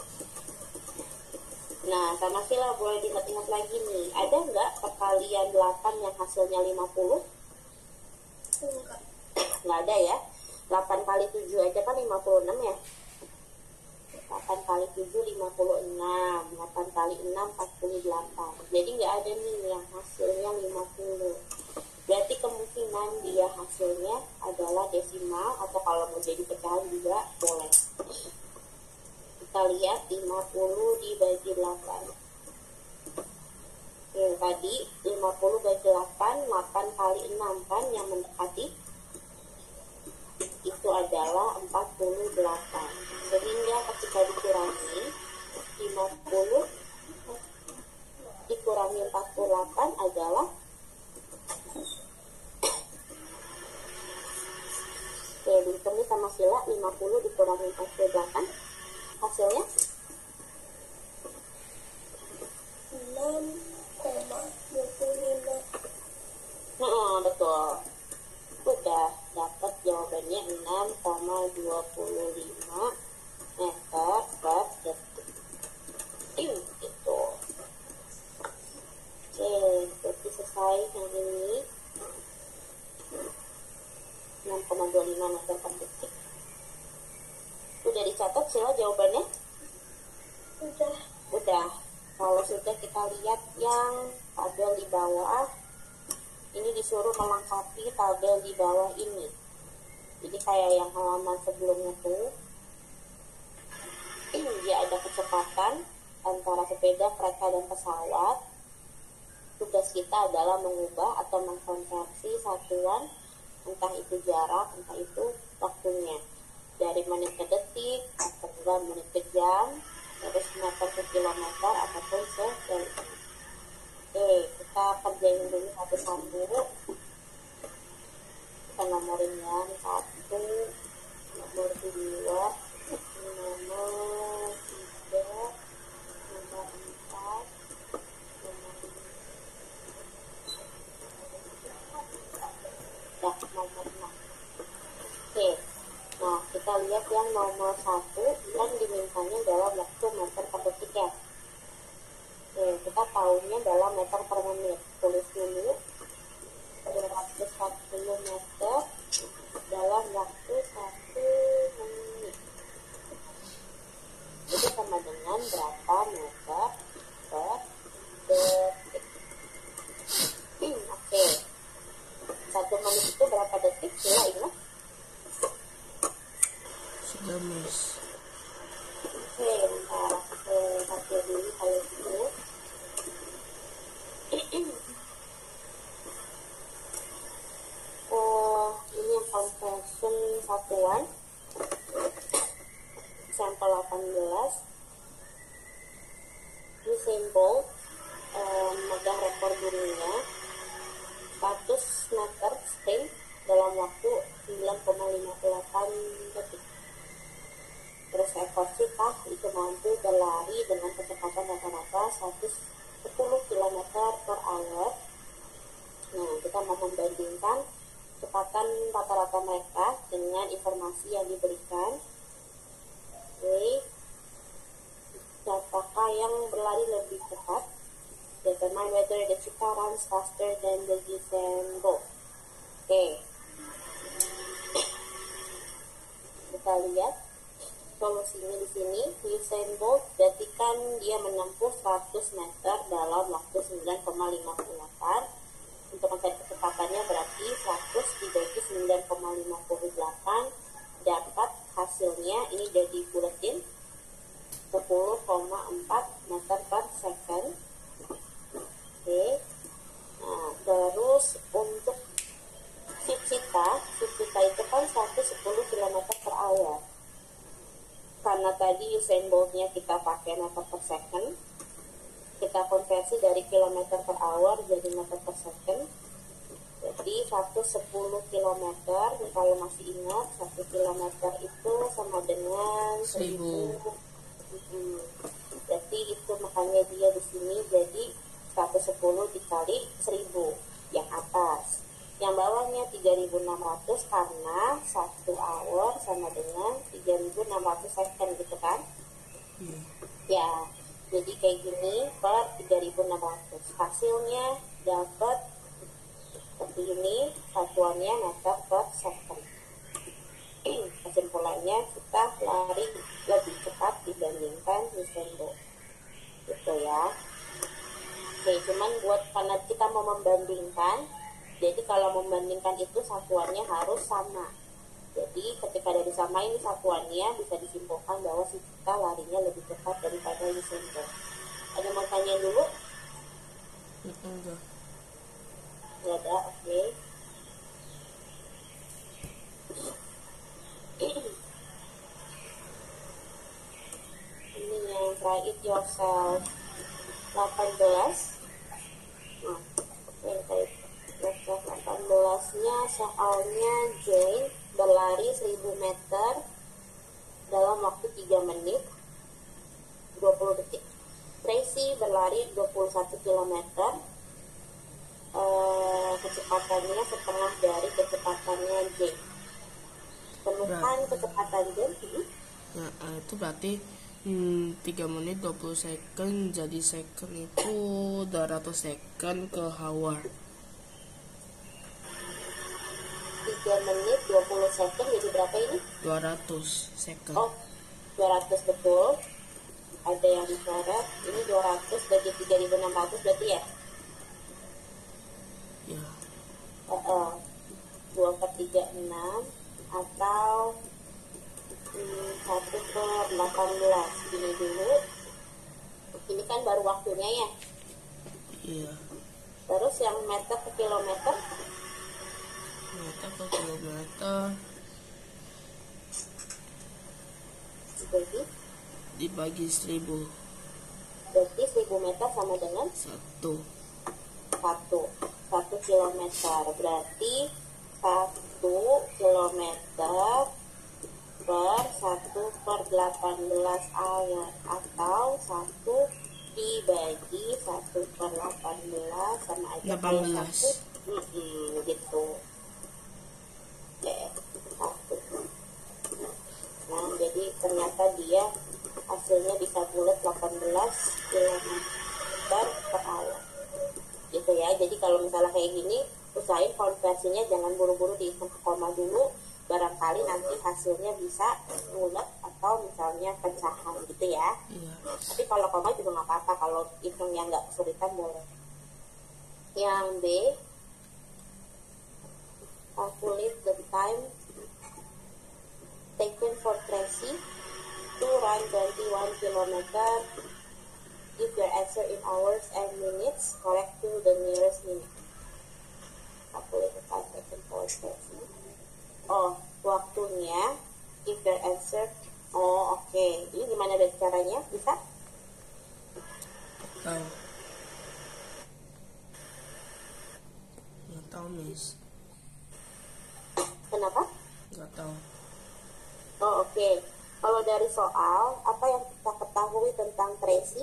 Nah, sama Sila boleh diingat-ingat lagi nih, ada nggak perkalian 8 yang hasilnya 50? Enggak. Nggak ada ya. 8 kali 7 aja kan 56 ya. 8 kali 7 56, 8 kali 6 48. Jadi nggak ada nih yang hasilnya 50. Berarti kemungkinan dia hasilnya adalah desimal, atau kalau mau jadi pecahan juga boleh. Kita lihat 50 dibagi 8. Oke, tadi 50 bagi 8, 8 kali 6 kan yang mendekati. Itu adalah 48. Sehingga ketika dikurangi 50 dikurangi 48 adalah dihitung sama Sila. 50 dikurangi 48 hasilnya 6,25. Betul. Udah dapat jawabannya 6,25 meter per detik. Gitu. Oke, berarti selesai yang ini. 6,25 meter per detik. Udah dicatat Sila jawabannya? Udah. Kalau sudah, kita lihat yang tabel di bawah. Ini disuruh melengkapi tabel di bawah ini. Jadi kayak yang halaman sebelumnya tuh. Dia ada kecepatan antara sepeda, kereta, dan pesawat. Tugas kita adalah mengubah atau mengkonversi satuan, entah itu jarak, entah itu waktunya. Dari menit ke detik, atau menit ke jam, terus meter ke kilometer, ataupun sebaliknya. Oke, kita kerjain dulu satu-satu. Kita nomorin yang 1, nomor 2, nomor 3, nomor 4, nomor 5, nomor 6. Oke, nah kita lihat yang nomor 1 yang dimintanya dalam waktu meter per detik ya. Kita tahunya dalam meter per menit. Tulis dulu 240 meter dalam waktu 1 menit. Itu sama dengan berapa meter per detik. Oke. 1 menit itu berapa detik? Sila ingat? Sudah, Miss. langsung satuan. Sampel 18. Usain Bolt memegang rekor dunia 100 meter sprint dalam waktu 9,58 detik. Terus ekor cheetah itu mampu berlari dengan kecepatan rata-rata 110 km per hour. Nah, kita mau membandingkan kecepatan rata-rata mereka dengan informasi yang diberikan. Oke, siapakah yang berlari lebih cepat? Determine whether the cheetah runs faster than the Usain Bolt. Oke, kita lihat solusinya di sini. Usain Bolt berarti kan dia menempuh 100 meter dalam waktu 9,58. Untuk mencari kecepatannya berarti 100 dibagi 9,58 dapat hasilnya ini jadi buletin 10,4 meter per second. Oke. Nah, terus untuk si cheetah itu kan 110 km per hour. Karena tadi Usain Bolt-nya kita pakai meter per second, kita konversi dari kilometer per hour jadi meter per second. Jadi 110 km, kalau masih ingat 1 km itu sama dengan 1000. Jadi itu makanya dia di sini jadi 110 dikali 1000 yang atas. Yang bawahnya 3600 karena 1 hour sama dengan 3600 second gitu kan? Ya, jadi kayak gini per 3600. Hasilnya dapat seperti ini, satuannya meter per second. Kesimpulannya kita lari lebih cepat dibandingkan Usain Bolt. Gitu ya. Oke, cuman buat karena kita mau membandingkan, jadi kalau membandingkan itu satuannya harus sama. Jadi ketika dari sama ini satuannya bisa disimpulkan bahwa si kita larinya lebih cepat daripada Usain Bolt. Ada mau tanya dulu? Enggak. Nggak ada, oke. Ini yang try it yourself 18. Nah, yang try it yourself 18-nya soalnya Jane berlari 1000 meter dalam waktu 3 menit 20 detik. Tracy berlari 21 km, kecepatannya setengah dari kecepatannya Jane. Temukan kecepatan Jane. Nah, itu berarti 3 menit 20 second, jadi second itu 200 second ke hour. 3 menit 20 second jadi berapa ini? 200 second. Oh, 200 betul. Ada yang dicoret. Ini 200 bagi 3600 berarti ya? Ya. 2 per 3, 6 atau 1 per 18. Gini dulu. Ini kan baru waktunya ya? Iya. Terus yang meter ke kilometer? Meter ke kilometer dibagi 1000. Berarti 1000 meter sama dengan 1 kilometer. Berarti 1 kilometer per 1 per 18 hour atau 1 dibagi 1 per 18 sama aja 18. Gitu. Oke, 1. Nah, jadi ternyata dia hasilnya bisa bulat 18 km per hour. Gitu ya. Jadi kalau misalnya kayak gini, usahain konversinya jangan buru-buru dihitung ke koma dulu. Barangkali nanti hasilnya bisa bulat atau misalnya pecahan gitu ya. Iya. Tapi kalau koma juga nggak apa-apa, kalau hitung yang nggak kesulitan boleh. Yang B, calculate the time taken for Tracy to run 21 km. Give your answer in hours and minutes. Correct to the nearest minute. Calculate the time taken for Tracy. Oh, your answer. Oh, oke. Ini gimana dari caranya? Bisa? Tahu. Nggak tahu, Miss. Kenapa? Nggak tahu. Oh, oke. Kalau dari soal, apa yang kita ketahui tentang Tracy?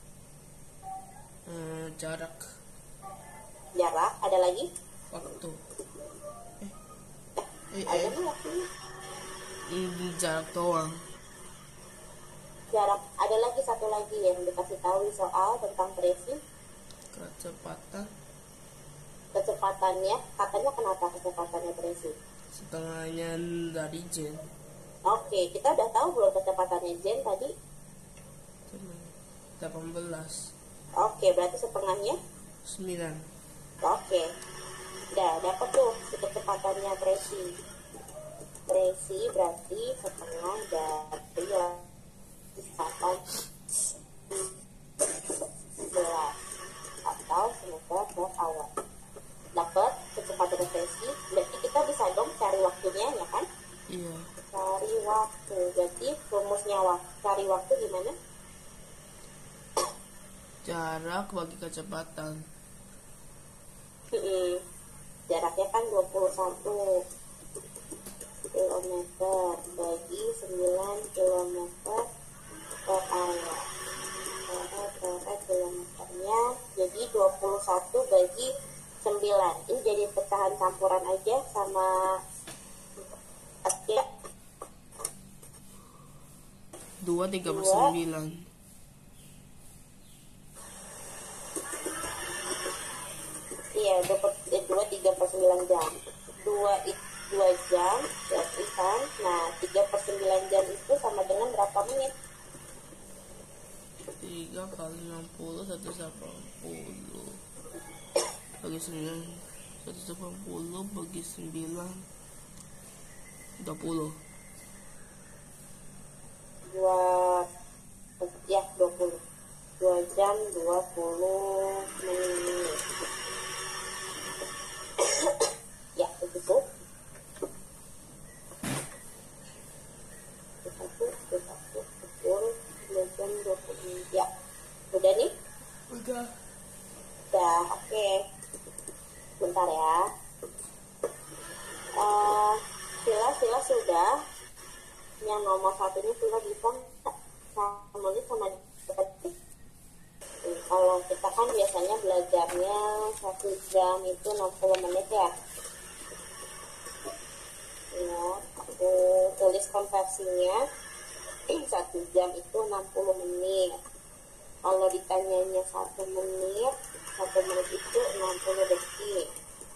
Jarak. Jarak, ada lagi? Waktu. Ada nih waktunya. Jarak doang. Jarak, ada lagi satu lagi yang dikasih tahu di soal tentang Tracy. Kecepatan. Kecepatannya, katanya kenapa kecepatannya Tracy? Setengahnya dari Jen. Oke, kita udah tahu belum kecepatannya Jen tadi? 18. Oke, berarti setengahnya? 9. Oke. Udah dapat tuh kecepatannya Tracy. Tracy berarti setengah dari kecepatan 11 atau semeter per hour. Dapat kecepatan Tracy, berarti kita bisa dong cari waktunya, ya kan? Iya. Cari waktu, berarti rumusnya cari waktu gimana? Jarak bagi kecepatan. Jaraknya kan 21 kilometer bagi 9 kilometer per hour. Per kilometernya jadi 21 bagi 9. Ini jadi pecahan campuran aja sama oke. 2 3/9. Iya, 2/3/9 jam. 2 jam berarti kan. Nah, 3/9 jam itu sama dengan berapa menit? 3 kali 60 180 bagi 9 180 bagi 9 20. 2 jam 20 menit. Ya, begitu. Betul. 2 jam 20 menit. Ya, udah nih? Udah. Udah, oke. Bentar ya. Sila sudah. Yang nomor satunya Sila bisa menulis sama detik. Kalau kita kan biasanya belajarnya 1 jam itu 60 menit ya. Ya, aku tulis konversinya. 1 jam itu 60 menit. Kalau ditanyanya 1 menit, 1 menit itu 60 detik.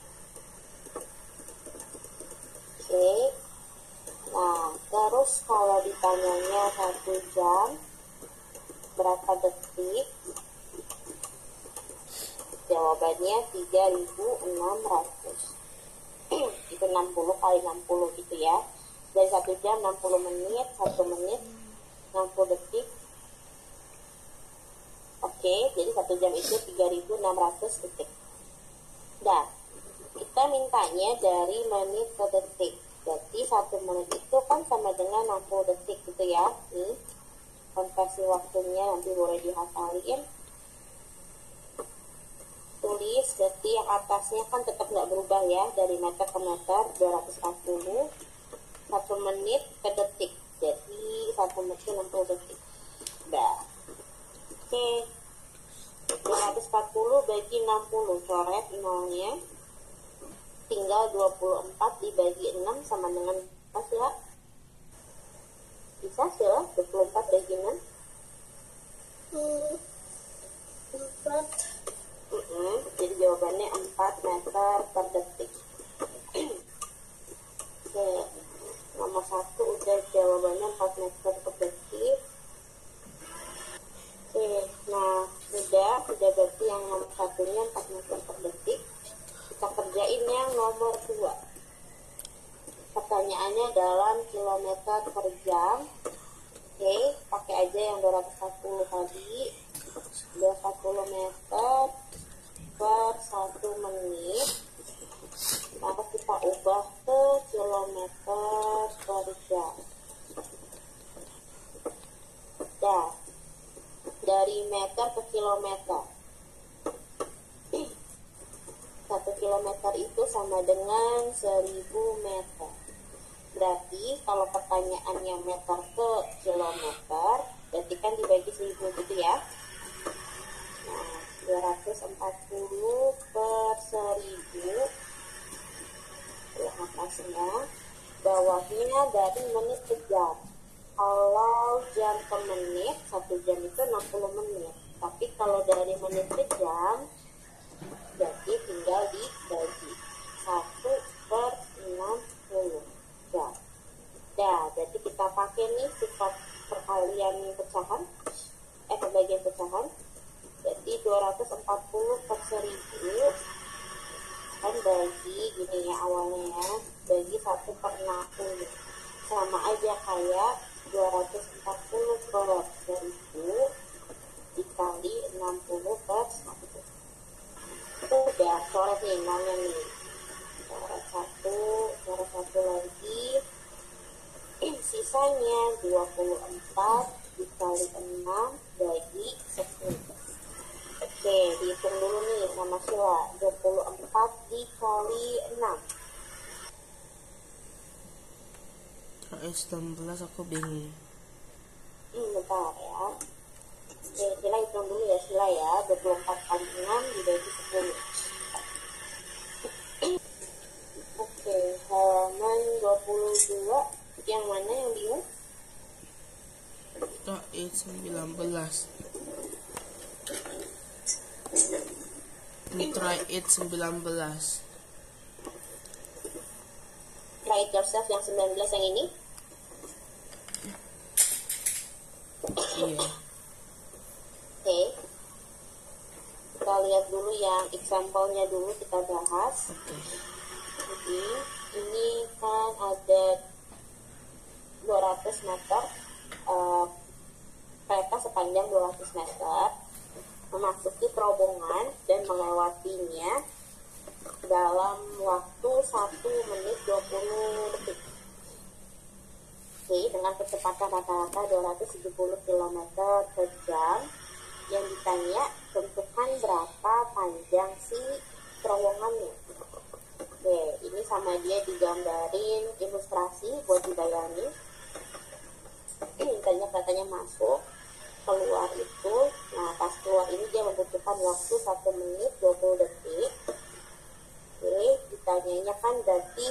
Oke. Nah, terus kalau ditanyanya 1 jam, berapa detik? Jawabannya 3.600. Itu 60 kali 60 gitu ya. Dari 1 jam 60 menit, 1 menit 60 detik. Oke, jadi 1 jam itu 3.600 detik. Dan kita mintanya dari menit ke detik. Berarti 1 menit itu kan sama dengan 60 detik gitu ya. Nih, konversi waktunya nanti boleh dihafalin. Tulis detik yang atasnya kan tetap nggak berubah ya, dari meter ke meter 240. 1 menit ke detik, jadi 1 menit 60 detik. Udah. Oke, 240 bagi 60, coret nolnya, tinggal 24 dibagi 6 sama dengan apa Sila? Bisa Sila? 24 bagi 6? 4. Jadi jawabannya 4 meter per detik. Oke, nomor 1 udah jawabannya 4 meter per detik. Oke, nah udah berarti yang nomor satunya 4 meter per detik. Kita kerjain yang nomor 2. Pertanyaannya dalam kilometer per jam. Oke, pakai aja yang 240 tadi. 240 meter per 1 menit. Maka kita ubah ke kilometer per jam. sama dengan 1000 meter. Berarti kalau pertanyaannya meter ke kilometer, berarti kan dibagi 1000 gitu ya. Nah, 240 per 1000. Atasnya, bawahnya dari menit ke jam. Kalau jam ke menit, 1 jam itu 60 menit. Tapi kalau dari menit ke jam, berarti tinggal dibagi 1 per 60 jam. Nah, jadi kita pakai nih sifat perkalian pecahan, pembagian pecahan. Jadi 240 per 1000 kan bagi gini ya awalnya ya, bagi 1 per 60. Sama aja kayak 240 per 1000 dikali 60 per 1. Itu udah coret nih nolnya nih. Coret satu lagi. Sisanya 24 dikali 6 bagi 10. Oke, dihitung dulu nih sama Sila. 24 dikali 6. KS 16 aku bingung. Bentar ya. Oke, Sila hitung dulu ya Sila ya. 24 kali 6 dibagi 10. Oke, halaman 22. Yang mana yang bingung? KS 19. Ini try it 19. Try it yourself yang 19 yang ini. Iya. Oke. Kita lihat dulu yang example-nya dulu kita bahas. Oke. Jadi ini kan ada 200 meter kereta sepanjang 200 meter memasuki terowongan dan melewatinya dalam waktu 1 menit 20 detik. Oke, dengan kecepatan rata-rata 270 km per jam. Yang ditanya, tentukan berapa panjang si terowongannya. Oke, ini sama dia digambarin ilustrasi buat dibayangin. Katanya masuk, keluar itu. Nah, pas keluar ini dia membutuhkan waktu 1 menit 20 detik. Oke, ditanyanya kan berarti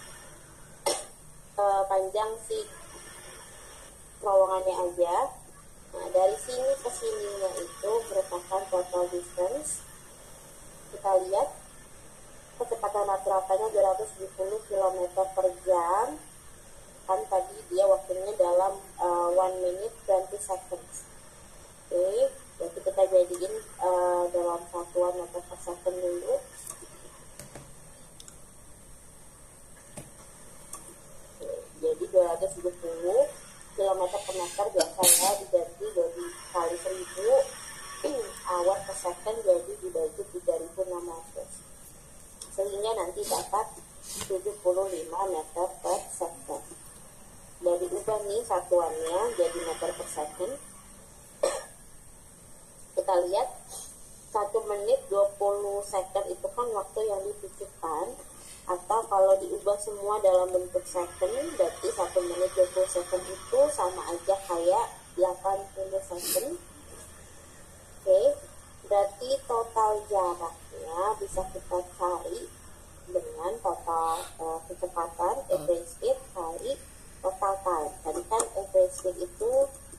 panjang si terowongannya aja. Nah, dari sini ke sininya itu merupakan total distance. Kita lihat kecepatan rata-ratanya 270 km per jam. Kan tadi dia waktunya dalam 1 minute 20 seconds. Oke, jadi kita jadiin dalam satuan meter per second dulu. Oke, jadi 270 km per meter biasanya dibagi jadi kali 1000 hour per second, jadi dibagi 3600 sehingga nanti dapat 75 meter per second. Dari ubah nih satuannya jadi meter per second. Kita lihat 1 menit 20 second itu kan waktu yang dibutuhkan, atau kalau diubah semua dalam bentuk second berarti 1 menit 20 second itu sama aja kayak 80 second. Oke, berarti total jaraknya bisa kita cari dengan total kecepatan average speed kali total time. Tadi kan average speed itu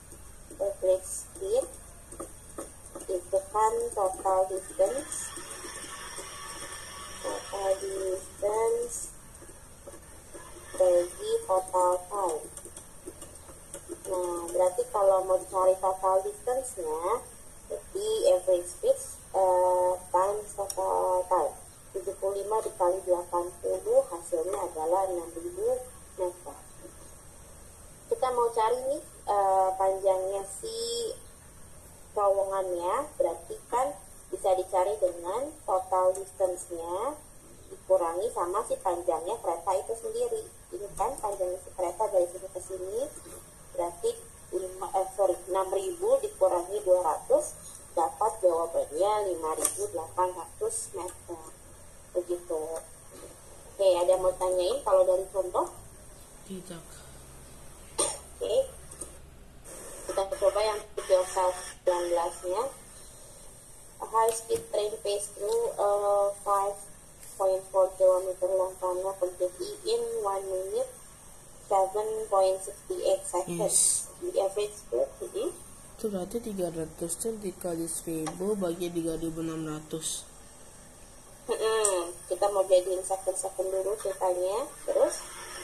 kan total distance bagi total time. Nah, berarti kalau mau cari total distance-nya, jadi average speed times total time. 75 dikali 80 hasilnya adalah 6000 meter. Kita mau cari nih panjangnya si terowongannya, berarti kan bisa dicari dengan total distance-nya dikurangi sama si panjangnya kereta itu sendiri. Ini kan panjangnya si kereta dari sini ke sini, berarti 6000 dikurangi 200 dapat jawabannya 5800 meter. Begitu. kalau dari contoh? Tidak. Oke. Kita coba yang video 19-nya. A high-speed train passed through a 5.4 km long tunnel completely in 1 minute 7.68 seconds. Yes. The average speed Itu berarti 300 dikali 1000 bagi 3600. Kita mau jadiin second dulu ceritanya. Terus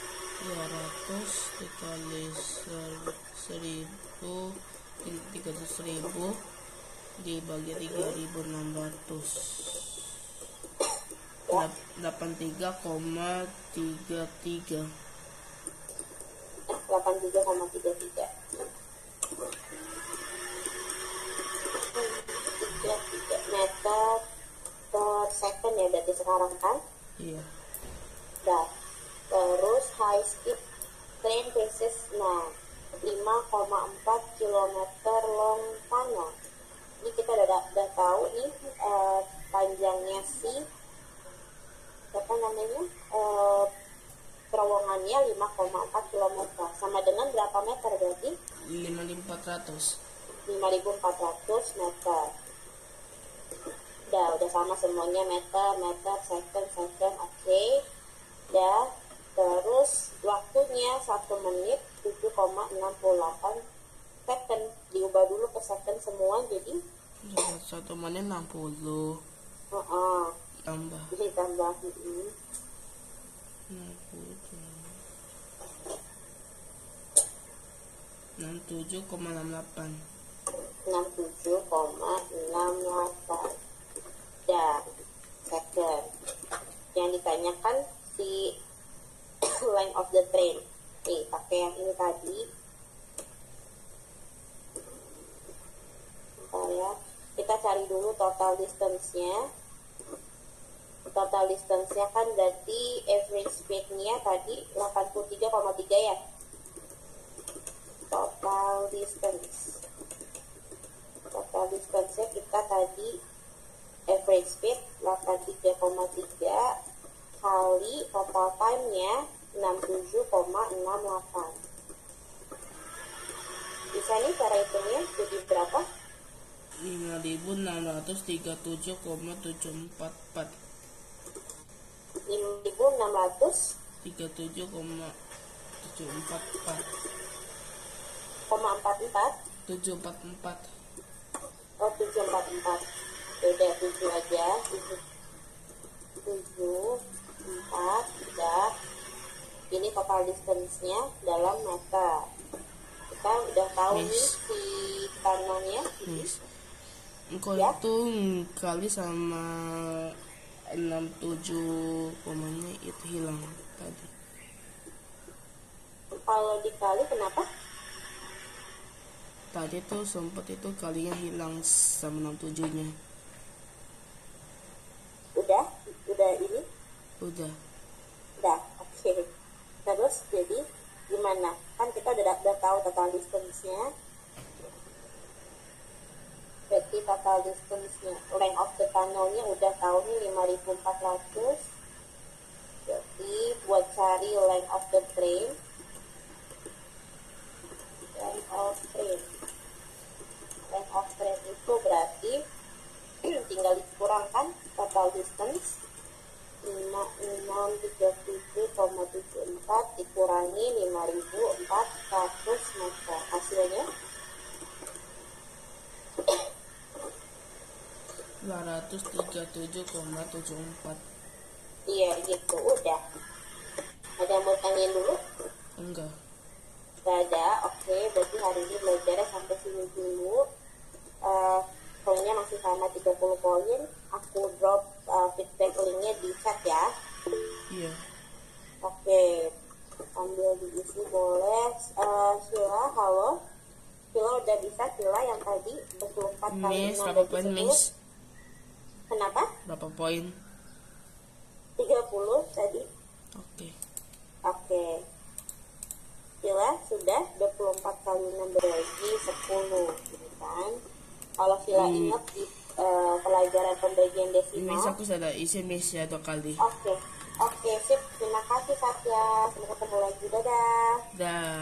200 dikali 1000 dibagi 3600. 83,33. 83,33 meter per second ya berarti sekarang kan. Iya. Nah, terus high speed train passes 5,4 km long tunnel. Ini kita udah tahu nih panjangnya terowongannya 5,4 km sama dengan berapa meter berarti? 5400. 5.400 meter. Udah sama semuanya, meter, second, oke. Terus waktunya 1 menit 7,68 second. Diubah dulu ke second semua jadi 1 menit 60. Tambah. 67,68. 67,68 second. Yang ditanyakan si length of the train. Nih, pakai yang ini tadi. Bentar ya. Kita cari dulu total distance-nya. Total distance-nya kan berarti average speed-nya tadi 83,3 ya. Total distance-nya kita tadi average speed 83,3 kali total time-nya 67,68. Bisa nih cara hitungnya jadi berapa? 5637,744. 5.600 37,744. 744. Oh, 744. Udah 7 aja. 744 udah. Ini total distance-nya dalam meter. Kita udah tahu nih si tanahnya. Engkau Ya. itu kali sama 67 komanya itu hilang tadi. Kalau dikali kenapa? Tadi tuh sempat itu kalinya hilang sama 67-nya. Udah ini? Udah. Oke. Terus jadi gimana? Kan kita udah tahu total distance-nya. Berarti total distance-nya, length of the tunnel-nya udah tahu nih 5.400. Jadi buat cari length of the train, length of train itu berarti tinggal dikurangkan total distance 5637,74 dikurangi 5.400 meter. Hasilnya 237,74. iya gitu, udah. Ada yang mau tanyain dulu? Enggak. Gak ada. Oke, berarti hari ini belajarnya sampai sini dulu. Poinnya masih sama 30 poin. Aku drop feedback linknya di chat ya. Iya. Oke, sambil diisi boleh. Sheila, halo. Sheila udah bisa, Sheila yang tadi 24 kali Miss, 6 berapa bagi poin, 10. Miss? Kenapa? Berapa poin? 30 tadi. Oke. Sheila sudah 24 kali 6 bagi 10 gitu kan. Kalau Sheila ingat di pelajaran pembagian Miss, desimal. aku sudah isi Miss ya 2 kali. Oke, Oke, sip. Terima kasih Satya. Sampai ketemu lagi. Dadah. Dah.